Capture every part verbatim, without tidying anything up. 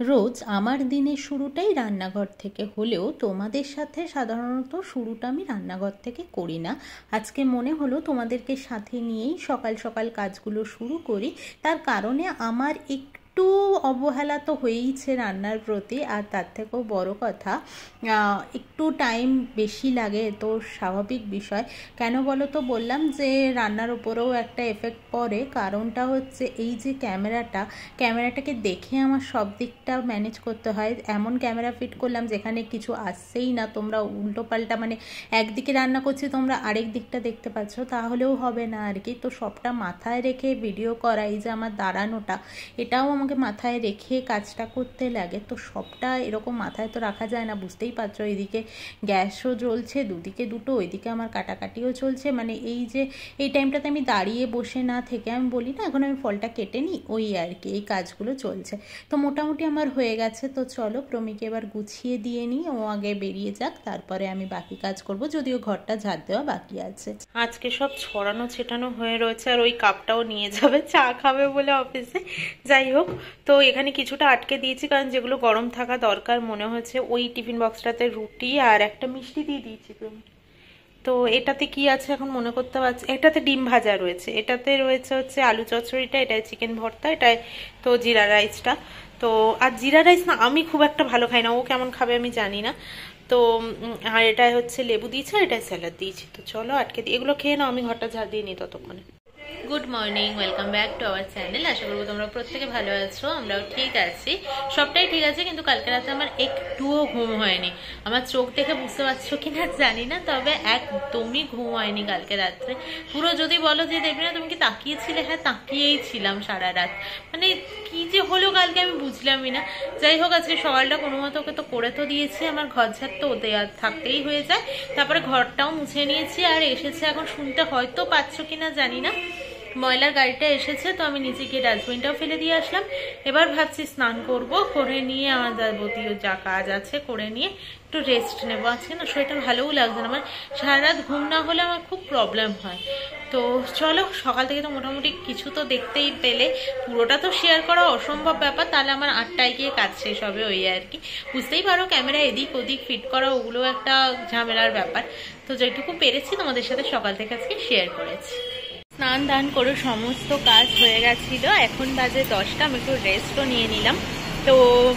রোজ আমার দিনের শুরুটাই রান্নাঘর থেকে হলেও তোমাদের সাথে সাধারণত শুরুটা আমি রান্নাঘর থেকে করি না। আজকে মনে হলো তোমাদেরকে সাথে নিয়েই সকাল সকাল কাজগুলো শুরু করি। তার কারণে আমার একটু অবহেলা তো হয়েইছে রান্নার প্রতি, আর তার থেকেও বড় কথা একটু টাইম বেশি লাগে, তো স্বাভাবিক বিষয়। কেন বলো তো বললাম যে রান্নার উপরেও একটা এফেক্ট পড়ে। কারণটা হচ্ছে এই যে ক্যামেরাটা ক্যামেরাটাকে দেখে আমার সব দিকটা ম্যানেজ করতে হয়। এমন ক্যামেরা ফিট করলাম যেখানে কিছু আসছেই না, তোমরা উল্টো পাল্টা মানে একদিকে রান্না করছি তোমরা আরেক দিকটা দেখতে পাচ্ছ, তাহলেও হবে না আর কি। তো সবটা মাথায় রেখে ভিডিও করা, এই যে আমার দাঁড়ানোটা, এটাও আমাকে মাথায় রেখে কাজটা করতে লাগে। তো সবটা এরকম মাথায় তো রাখা যায় না, বুঝতেই পারছো। এদিকে গ্যাসও জ্বলছে দুদিকে দুটো, ওইদিকে আমার কাটাকাটিও চলছে। মানে এই যে এই টাইমটাতে আমি দাঁড়িয়ে বসে না থেকে আমি বলি না এখন আমি ফলটা কেটে নিই, ওই আর কি এই কাজগুলো চলছে। তো মোটামুটি আমার হয়ে গেছে। তো চলো প্রমিকে এবার গুছিয়ে দিয়ে নিই, ও আগে বেরিয়ে যাক, তারপরে আমি বাকি কাজ করব, যদিও ঘরটা ঝাড় দেওয়া বাকি আছে। আজকে সব ছড়ানো ছেটানো হয়ে রয়েছে, আর ওই কাপটাও নিয়ে যাবে চা খাবে বলে অফিসে। যাই হোক, তো এখানে কিছুটা আটকে দিয়েছি কারণ যেগুলো গরম থাকা দরকার মনে হয়েছে। ওই টিফিন বক্সটাতে রুটি আর একটা মিষ্টি দিয়ে দিয়েছি তুমি। তো এটাতে কি আছে এখন মনে করতে পারছি, এটাতে ডিম ভাজা রয়েছে, এটাতে রয়েছে হচ্ছে আলু চচ্চড়িটা, এটাই চিকেন ভর্তা, এটাই তো জিরা রাইসটা। তো আর জিরা রাইস না আমি খুব একটা ভালো খাই না, ও কেমন খাবে আমি জানি না। তো আর এটাই হচ্ছে লেবু দিয়েছে, আর এটাই স্যালাড দিয়েছি। তো চলো আটকে দিই, এগুলো খেয়ে নাও, আমি ঘরটা ঝাড় দিয়ে নিই ততক্ষণে। Good morning, welcome back to our channel. আশা করবো তোমরা প্রত্যেকে ভালো আছো, আমরাও ঠিক আছি, সবটাই ঠিক আছে। কিন্তু কালকে রাতে আমার একটুও ঘুম হয়নি। আমার চোখ দেখে বুঝতে পারছো কিনা জানি না, তবে একদমই ঘুম হয়নি কালকে রাত্রে। পুরো যদি বলো যে দেখবে না তুমি কি তাকিয়েছিলে, হ্যাঁ তাকিয়েই ছিলাম সারা রাত। মানে কি যে হলো কালকে আমি বুঝলামই না। যাই হোক, আজকে সকালটা কোনো মতো ওকে তো করে তো দিয়েছি, আমার ঘর ঝাড় তো ওতে আর থাকতেই হয়ে যায়। তারপরে ঘরটাও মুছে নিয়েছি, আর এসেছে এখন শুনতে হয়তো পাচ্ছ কিনা জানি না, ময়লার গাড়িটা এসেছে। তো আমি নিচে গিয়ে ডাস্টবিনটাও ফেলে দিয়ে আসলাম। এবার ভাবছি স্নান করব, করে নিয়ে আমার যাবতীয় যা কাজ আছে করে নিয়ে একটু রেস্ট নেবো। আজকে না শরীরটা ভালোও লাগছে না, আমার সারা রাত ঘুম না হলে আমার খুব প্রবলেম হয়। তো চলো, সকাল থেকে তো মোটামুটি কিছু তো দেখতেই পেলে, পুরোটা তো শেয়ার করা অসম্ভব ব্যাপার, তাহলে আমার আটটায় গিয়ে কাজ শেষ হবে ওই আর কি। বুঝতেই পারো ক্যামেরা এদিক ওদিক ফিট করা ওগুলো একটা ঝামেলার ব্যাপার। তো যেটুকু পেরেছি তোমাদের সাথে সকাল থেকে আজকে শেয়ার করেছি। স্নান দান করে সমস্ত কাজ হয়ে গেছিল, এখন বাজে দশটা। আমি একটু রেস্টও নিয়ে নিলাম। তো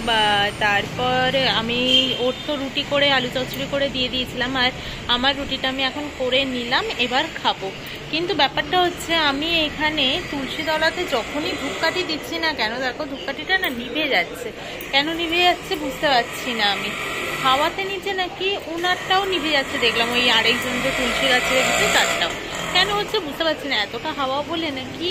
তারপর আমি ওর তো রুটি করে আলু চচ্চড়ি করে দিয়ে দিয়েছিলাম, আর আমার রুটিটা আমি এখন করে নিলাম, এবার খাবো। কিন্তু ব্যাপারটা হচ্ছে আমি এখানে তুলসী তলাতে যখনই ধূপকাঠি দিচ্ছি না কেন, দেখো ধূপকাঠিটা না নিভে যাচ্ছে। কেন নিভে যাচ্ছে বুঝতে পারছি না আমি। হাওয়াতে নিচে নাকি উনারটাও নিভে যাচ্ছে দেখলাম, ওই আরেকজন যে তুলসী গাছে রেখেছে তারটাও। কেন হচ্ছে বুঝতে পারছি না, এতটা হাওয়া বলে নাকি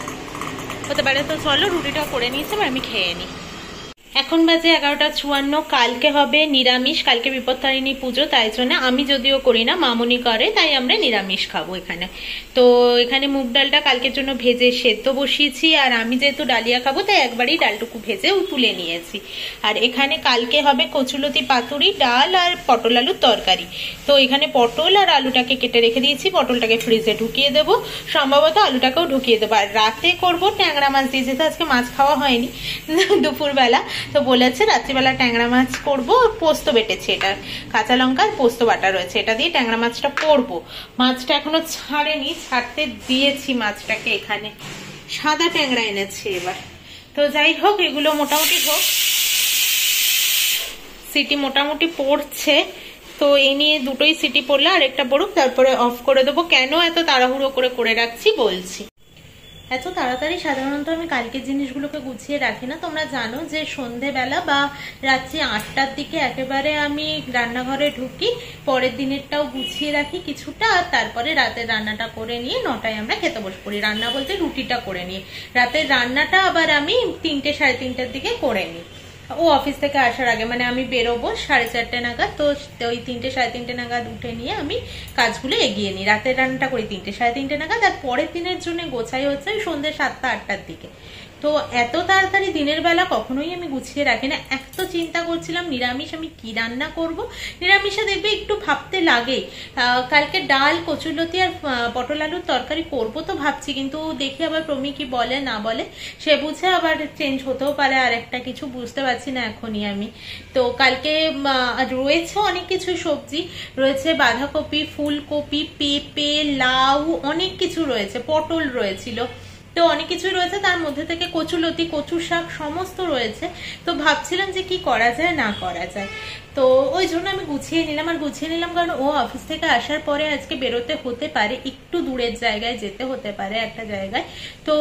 হতে পারে। তো চলো রুটিটা করে নিয়েছি, আমি খেয়ে নিই। এখন বাজে এগারোটা চুয়ান্ন। কালকে হবে নিরামিষ, কালকে বিপত্তারিণী পুজো, তাই জন্য আমি যদিও করি না, মামুনি করে, তাই আমরা নিরামিষ খাবো এখানে। তো এখানে মুগ ডালটা কালকের জন্য ভেজে সেদ্ধ বসিয়েছি, আর আমি যেহেতু ডালিয়া খাবো তাই একবারই ডালটুকু ভেজেও তুলে নিয়েছি। আর এখানে কালকে হবে কচুলতি পাতুরি, ডাল আর পটল আলুর তরকারি। তো এখানে পটল আর আলুটাকে কেটে রেখে দিয়েছি, পটলটাকে ফ্রিজে ঢুকিয়ে দেবো, সম্ভবত আলুটাকেও ঢুকিয়ে দেবো। আর রাতে করবো ট্যাংরা মাছ দিয়ে, যেহেতু আজকে মাছ খাওয়া হয়নি দুপুরবেলা, তো বলেছে রাত্রিবেলা ট্যাংরা মাছ করবো। পোস্ত বেটেছে, এটা কাঁচা লঙ্কা আর পোস্ত বাটা রয়েছে, এটা দিয়ে ট্যাংরা মাছটা করবো। মাছটা এখনো ছাড়েনি, ছাড়তে দিয়েছি মাছটাকে। এখানে সাদা ট্যাংরা এনেছে এবার। তো যাই হোক, এগুলো মোটামুটি হোক, সিটি মোটামুটি পড়ছে। তো এই নিয়ে দুটোই সিটি পড়লে আর একটা পড়ুক, তারপরে অফ করে দেবো। কেন এত তাড়াহুড়ো করে করে রাখছি বলছি। এত তাড়াতাড়ি সাধারণত আমি কালকের জিনিসগুলোকে গুছিয়ে রাখি না। তোমরা জানো যে সন্ধেবেলা বা রাত্রি আটটার দিকে একেবারে আমি রান্নাঘরে ঢুকি, পরের দিনেরটাও গুছিয়ে রাখি কিছুটা, আর তারপরে রাতের রান্নাটা করে নিয়ে নটায় আমরা খেতে বসে পড়ি। রান্না বলতে রুটিটা করে নিয়ে, রাতের রান্নাটা আবার আমি তিনটে সাড়ে তিনটের দিকে করে নিই। ও অফিস থেকে আসার আগে, মানে আমি বেরোবো সাড়ে চারটে নাগাদ, তো ওই তিনটে সাড়ে তিনটে নাগাদ উঠে নিয়ে আমি কাজগুলো এগিয়ে নিই। রাতের রান্নাটা করি তিনটে সাড়ে তিনটে নাগাদ, আর পরের দিনের জন্য গোছাই হচ্ছে ওই সন্ধ্যে সাতটা আটটার দিকে। তো এত তাড়াতাড়ি দিনের বেলা কখনোই আমি গুছিয়ে রাখি না। এক তো চিন্তা করছিলাম নিরামিষ আমি কি রান্না করব। নিরামিষে দেখবে একটু ভাবতে লাগে। কালকে ডাল, কচুরলতি আর পটল আলুর তরকারি করব তো ভাবছি, কিন্তু দেখি আবার প্রমি কি বলে না বলে, সে বুঝে আবার চেঞ্জ হতেও পারে আর একটা কিছু, বুঝতে পারছি না এখনই আমি। তো কালকে রয়েছে অনেক কিছু সবজি, রয়েছে বাঁধাকপি, ফুলকপি, পেঁপে, লাউ, অনেক কিছু রয়েছে, পটল রয়েছিল, তো অনেক কিছু রয়েছে। তার মধ্যে থেকে কচুলতি, কচু শাক সমস্ত রয়েছে। তো ভাবছিলাম যে কি করা যায় না করা যায়, তো ওই জন্য আমি গুছিয়ে নিলাম। আর গুছিয়ে নিলাম কারণ ও অফিস থেকে আসার পরে আজকে বেরোতে হতে পারে, একটু দূরের জায়গায় যেতে হতে পারে একটা জায়গায়। তো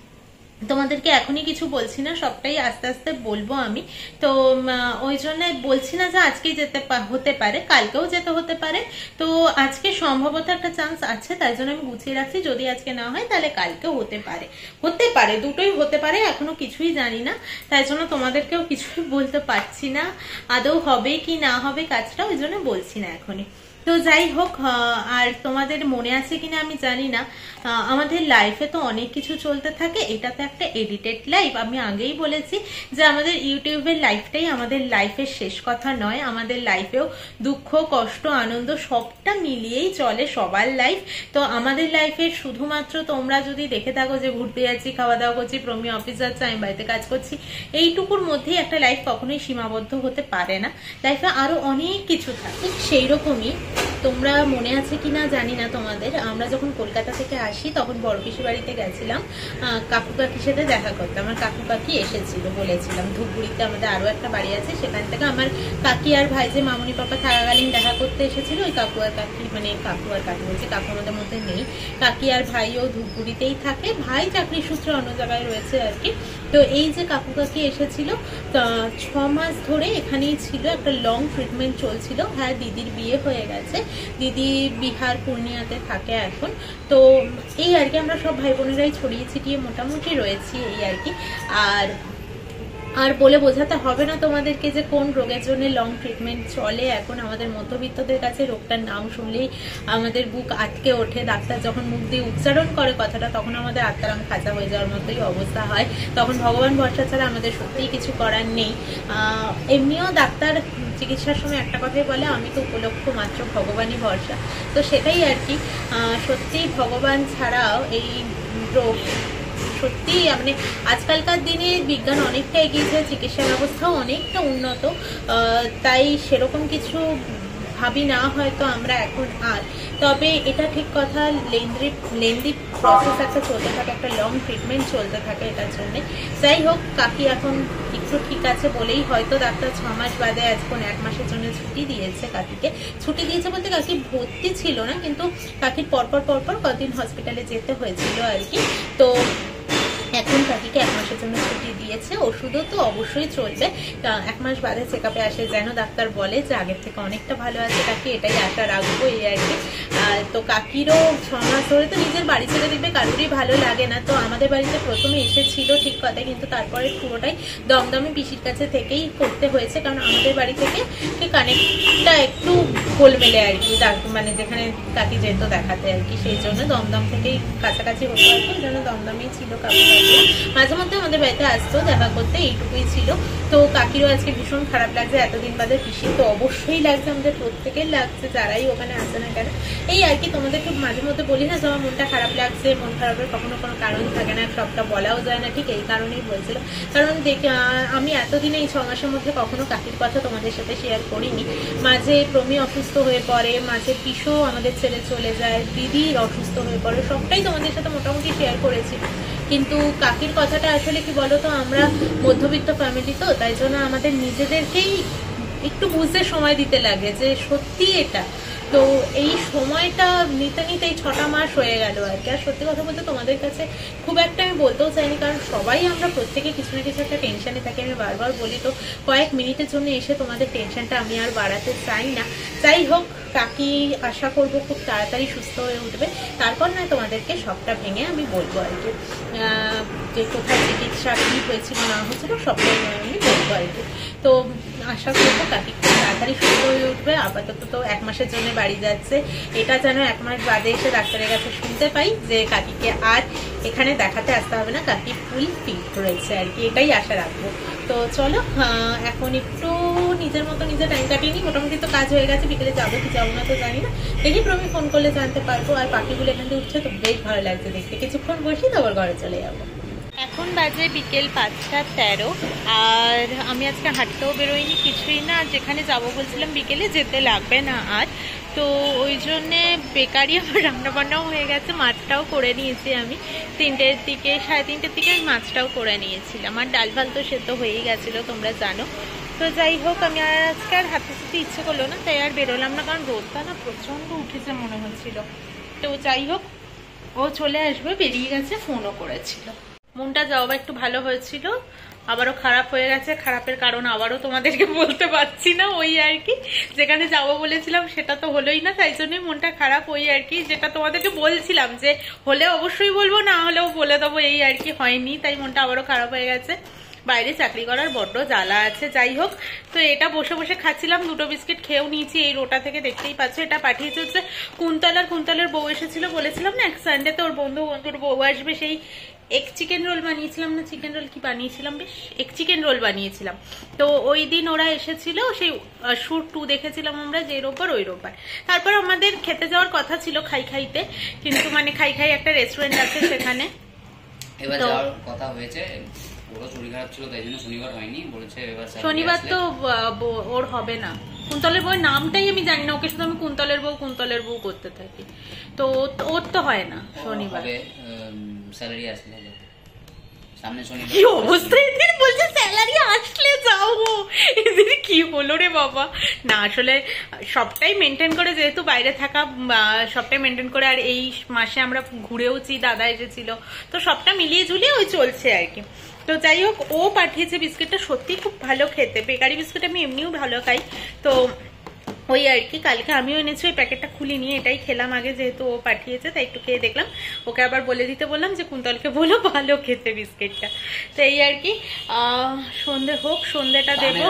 তোমাদেরকে এখনই কিছু বলছি না, সবটাই আস্তে আস্তে বলবো আমি। তো ওই জন্য বলছি না যে আজকেই যেতে হতে পারে, কালকেও যেতে হতে পারে। তো আজকে সম্ভবত একটা চান্স আছে, তাই জন্য আমি গুছিয়ে রাখছি। যদি আজকে না হয় তাহলে কালকেও হতে পারে, হতে পারে দুটোই হতে পারে, এখনো কিছুই জানি না, তাই জন্য তোমাদেরকেও কিছুই বলতে পারছি না আদৌ হবে কি না হবে কাজটা, ওই জন্য বলছি না এখনই। তো যাই হোক, আর তোমাদের মনে আছে কিনা আমি জানি না, আমাদের লাইফে তো অনেক কিছু চলতে থাকে, এটা তো একটা এডিটেড লাইফ। আমি আগেই বলেছি যে আমাদের ইউটিউবের লাইফটাই আমাদের লাইফের শেষ কথা নয়, আমাদের লাইফেও দুঃখ, কষ্ট, আনন্দ সবটা মিলিয়েই চলে সবার লাইফ। তো আমাদের লাইফের শুধুমাত্র তোমরা যদি দেখে থাকো যে ঘুরতে যাচ্ছি, খাওয়া দাওয়া করছি, প্রমি অফিস যাচ্ছে, আমি বাড়িতে কাজ করছি, এইটুকুর মধ্যেই একটা লাইফ কখনোই সীমাবদ্ধ হতে পারে না। লাইফে আরো অনেক কিছু থাকে। সেই রকমই তোমরা মনে আছে কিনা জানি না তোমাদের, আমরা যখন কলকাতা থেকে আসি তখন বড় পিসি বাড়িতে গেছিলাম কাকু কাকির সাথে দেখা করতে। আমার কাকু কাকি এসেছিল, বলেছিলাম ধূপগুড়িতে আমাদের আরো একটা বাড়ি আছে, সেখান থেকে আমার কাকি আর ভাই যে মামুনি পাপা থাকাকালীন দেখা করতে এসেছিল, ওই কাকু আর কাকি, মানে কাকু আর কাকি বলছে, কাকু আমাদের মধ্যে নেই, কাকি আর ভাইও ধূপগুড়িতেই থাকে, ভাই চাকরি সূত্রে অন্য জায়গায় রয়েছে আর কি। তো এই যে কাকু কাকি এসেছিল, ছ মাস ধরে এখানেই ছিল, একটা লং ট্রিটমেন্ট চলছিল। হ্যাঁ, দিদির বিয়ে হয়ে গেছে, দিদি বিহার পূর্ণিয়াতে থাকে এখন। তো এই আর কি, আমরা সব ভাই বোনেরাই ছড়িয়ে ছিটিয়ে মোটামুটি রয়েছি এই আর কি। আর আর বলে বোঝাতে হবে না তোমাদেরকে যে কোন রোগের জন্য লং ট্রিটমেন্ট চলে এখন। আমাদের মধ্যবিত্তদের কাছে রোগটার নাম শুনলেই আমাদের বুক আটকে ওঠে। ডাক্তার যখন মুখ দিয়ে উচ্চারণ করে কথাটা, তখন আমাদের আত্মারাম খাঁচা হয়ে যাওয়ার মতোই অবস্থা হয়। তখন ভগবান ভরসা ছাড়া আমাদের সত্যিই কিছু করার নেই। এমনিও ডাক্তার চিকিৎসার সময় একটা কথাই বলে, আমি তো উপলক্ষ মাত্র, ভগবানই ভরসা। তো সেটাই আর কি, সত্যিই ভগবান ছাড়াও এই রোগ সত্যি, মানে আজকালকার দিনে বিজ্ঞান অনেকটা এগিয়েছে, চিকিৎসা ব্যবস্থাও অনেকটা উন্নত, তাই সেরকম কিছু ভাবি না হয়তো আমরা এখন আর। তবে এটা ঠিক কথা, লেন্দি লেন্দি প্রসেস একটা চলতে থাকে, একটা লং ট্রিটমেন্ট চলতে থাকে এটার জন্যে। যাই হোক, কাকি এখন একটু ঠিক আছে বলেই হয়তো ডাক্তার ছ মাস বাদে এখন এক মাসের জন্য ছুটি দিয়েছে কাকিকে। ছুটি দিয়েছে বলতে কাকি ভর্তি ছিল না, কিন্তু কাকির পরপর পরপর কদিন হসপিটালে যেতে হয়েছিল আর কি। তো এখন কাকিকে এক মাসের জন্য ছুটি দিয়েছে, ওষুধও তো অবশ্যই চলবে, এক মাস বাদে চেক আপে আসে, যেন ডাক্তার বলে যে আগের থেকে অনেকটা ভালো আছে কাকি, এটাই আশা রাখবো এই আর কি। তো কাকিরও ছ মাস ধরে তো নিজের বাড়ি ছেড়ে দেখবে কারোরই ভালো লাগে না। তো আমাদের বাড়িতে প্রথমে এসেছিল ঠিক কথা, কিন্তু তারপরে পুরোটাই দমদমে পিসির কাছে থেকেই করতে হয়েছে, কারণ আমাদের বাড়ি থেকে কানেক্টটা একটু গোলমেলে আর কি, মানে যেখানে কাকি যেত দেখাতে আর কি, সেই জন্য দমদম থেকেই কাছাকাছি হতো আর কি, ওই জন্য দমদমেই ছিল কাকু। মাঝে মধ্যে আমাদের বাড়িতে আসতো দেখা করতে, এইটুকুই ছিল। তো কাকিরও আজকে ভীষণ খারাপ লাগছে, এতদিন বাদে পিসি তো অবশ্যই লাগছে, আমাদের প্রত্যেকের লাগছে যারাই ওখানে আসে না কেন। এই আর কি, তোমাদের খুব মাঝে মধ্যে বলি না তোমার মনটা খারাপ লাগছে, মন খারাপের কখনো কোনো কারণ থাকে না, সবটা বলাও যায় না, ঠিক এই কারণেই বলছিল। কারণ দেখে আমি এতদিনে এই ছ মাসের মধ্যে কখনো কাকির কথা তোমাদের সাথে শেয়ার করিনি। মাঝে প্রমি অসুস্থ হয়ে পড়ে, মাঝে পিসও আমাদের ছেড়ে চলে যায়, দিদি অসুস্থ হয়ে পড়ে, সবটাই তোমাদের সাথে মোটামুটি শেয়ার করেছি। কিন্তু কাকির কথাটা আসলে কি বলতো, আমরা মধ্যবিত্ত ফ্যামিলি তো, তাই জন্য আমাদের নিজেদেরকেই একটু বুঝতে সময় দিতে লাগে যে সত্যি এটা। তো এই সময়টা নিতে নিতে এই ছটা মাস হয়ে গেল আর কি। আর সত্যি কথা বলতে তোমাদের কাছে খুব একটা আমি বলতেও চাইনি, কারণ সবাই আমরা প্রত্যেকে কিছু না কিছু একটা টেনশনে থাকি, আমি বারবার বলি। তো কয়েক মিনিটের জন্য এসে তোমাদের টেনশনটা আমি আর বাড়াতে চাই না। যাই হোক, কাকি আশা করব খুব তাড়াতাড়ি সুস্থ হয়ে উঠবে, তারপর নয় তোমাদেরকে সবটা ভেঙে আমি বলবো আর কি, যে কোথায় চিকিৎসা কী হয়েছিল না হয়েছিল সবটাই আমি বলবো আর কি। তো আশা করবো কাকি খুব তাড়াতাড়ি সুস্থ হয়ে উঠবে। আপাতত তো এক মাসের জন্য বাড়ি যাচ্ছে, এটা যেন এক মাস বাদে এসে ডাক্তারের কাছে শুনতে পাই যে কাকিকে আর এখানে দেখাতে আসতে হবে না, কাকি ফুল ফিট রয়েছে আর কি, এটাই আশা রাখবো। তো চলো এখন একটু নিজের মতো নিজে টাইম কাটিয়ে নিই। মোটামুটি তো কাজ হয়ে গেছে, বিকেলে যাবো কি যাবো না তো জানি না, দেখি প্রমি ফোন করলে জানতে পারবো। আর পাখিগুলো এখান থেকে উঠছে তো বেশ ভালো লাগছে দেখতে। কিছুক্ষণ বসি তারপর ঘরে চলে যাবো। এখন বাজে বিকেল পাঁচটা তেরো, আর আমি আজকে হাঁটতেও বেরোইনি কিছুই না। যেখানে যাব বলছিলাম বিকেলে যেতে লাগবে না আর, তো ওই জন্যে বেকারই আমার রান্নাবান্নাও হয়ে গেছে, মাছটাও করে নিয়েছি আমি তিনটের দিকে, সাড়ে তিনটের দিকে মাছটাও করে নিয়েছিলাম। আর ডাল ভাল তো সেদ্ধ হয়েই গেছিলো তোমরা জানো। তো যাই হোক, আমি আর আজকে আর হাতে সাথে ইচ্ছে করলো না, তাই আর বেরোলাম না, কারণ রোদটা না প্রচণ্ড উঠেছে মনে হচ্ছিল। তো যাই হোক, ও চলে আসবে, বেরিয়ে গেছে, ফোনও করেছিল। মনটা যাওয়া একটু ভালো হয়েছিল, আবারও খারাপ হয়ে গেছে। খারাপের কারণ আবারও তোমাদেরকে বলতে পারছি না, ওই আর কি। যেখানে যাবো বলেছিলাম সেটা তো হলোই না, তাই জন্যই মনটা খারাপ। ওই আর কি, যেটা তোমাদেরকে বলছিলাম যে হলে অবশ্যই বলবো, না হলেও বলে দেবো, এই আর কি। হয়নি, তাই মনটা আবারও খারাপ হয়ে গেছে। বাইরে চাকরি করার বড্ড জ্বালা আছে। যাই হোক, তো এটা বসে বসে খাচ্ছিলাম, দুটো বিস্কিট খেয়েও নিয়েছি। এই রোটা থেকে দেখতেই পাচ্ছ, এটা পাঠিয়েছে হচ্ছে কুন্তলার কুন্তলের বউ এসেছিল, বলেছিলাম না এক সানডেতে ওর বন্ধু বন্ধুর বউ আসবে। সেই এক চিকেন রোল বানিয়েছিলাম না, চিকেন রোল কি বানিয়েছিলাম, বেশ এক চিকেন রোল বানিয়েছিলাম। তো ওই দিন ওরা এসেছিল, সেই শুট টু দেখেছিলাম আমরা, যে রোববার ওই রোববার। তারপর আমাদের খেতে যাওয়ার কথা ছিল খাই খাইতে, কিন্তু মানে খাই খাই একটা রেস্টুরেন্ট আছে সেখানে, এবার যাওয়ার কথা হয়েছে। ওর শরীর খারাপ ছিল তাই জন্য শনিবার হয়নি, বলেছে এবার শনিবার তো ওর হবে না। কুন্তলের বউয়ের নামটাই আমি জানি না, ওকে শুধু আমি কুন্তলের বউ কুন্তলের বউ করতে থাকি। তো ওর তো হয় না শনিবার, স্যালারি আসলে সামনে শনিবার। কি অবস্থা এদের, বলছে স্যালারি আসলে যাবো। এদের কি হলো রে বাবা। না আসলে সবটাই মেনটেন করে, যেহেতু বাইরে থাকা, সবটাই মেনটেন করে। আর এই মাসে আমরা ঘুরেওছি, দাদা এসেছিল, তো সবটা মিলিয়ে ঝুলিয়ে ওই চলছে আর কি। তো যাই হোক, ও পাঠিয়েছে বিস্কিটটা, সত্যি খুব ভালো খেতে। বেকারি বিস্কিট আমি এমনিও ভালো খাই, তো ওই আর কি। কালকে আমিও এনেছি, ওই প্যাকেটটা খুলে নিয়ে এটাই খেলাম আগে, যেহেতু ও পাঠিয়েছে তাই একটু খেয়ে দেখলাম। ওকে আবার বলে দিতে বললাম যে কুন্তলকে বলো ভালো খেতে বিস্কিটটা। তো এই আর কি, সন্ধে হোক, সন্ধেটা দেবো।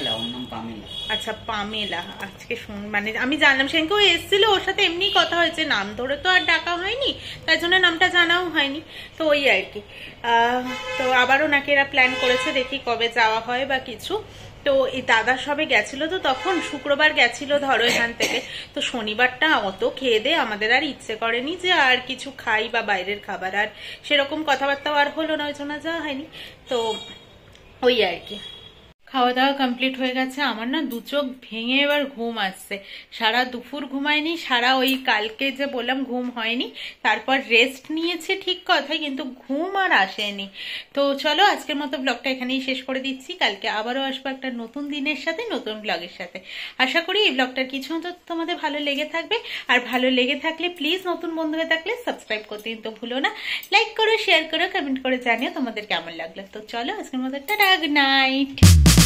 আচ্ছা পামেলা, আজকে মানে আমি জানলাম, সেদিনকে ও এসেছিল, ওর সাথে এমনি কথা হয়েছে, নাম ধরে তো আর ডাকা হয়নি, তাই জন্য নামটা জানাও হয়নি। তো ওই আর কি, তো আবারও নাকি এরা প্ল্যান করেছে, দেখি কবে যাওয়া হয় বা কিছু। তো এই দাদা সবে গেছিল, তো তখন শুক্রবার গেছিল ধরো এখান থেকে। তো শনিবারটা অত খেয়ে দে আমাদের আর ইচ্ছে করেনি যে আর কিছু খাই বা বাইরের খাবার, আর সেরকম কথাবার্তাও আর হলো না, ওই জন্য যাওয়া হয়নি। তো ওই আর কি, খাওয়া দাওয়া কমপ্লিট হয়ে গেছে। আমার না দু চোখ ভেঙে এবার ঘুম আসছে। সারা দুপুর ঘুমায়নি, সারা ওই কালকে যে বললাম ঘুম হয়নি, তারপর রেস্ট নিয়েছে ঠিক কথা, কিন্তু ঘুম আর আসেনি। তো চলো আজকের মতো ব্লগটা এখানেই শেষ করে দিচ্ছি। কালকে আবারও আসবো একটা নতুন দিনের সাথে, নতুন ব্লগের সাথে। আশা করি এই ব্লগটার কিছু তো তোমাদের ভালো লেগে থাকবে। আর ভালো লেগে থাকলে প্লিজ, নতুন বন্ধু হয়ে থাকলে সাবস্ক্রাইব করতে কিন্তু ভুলো না। লাইক করো, শেয়ার করো, কমেন্ট করে জানিও তোমাদের কেমন লাগলো। তো চলো আজকের মতো টাটা, গুড নাইট।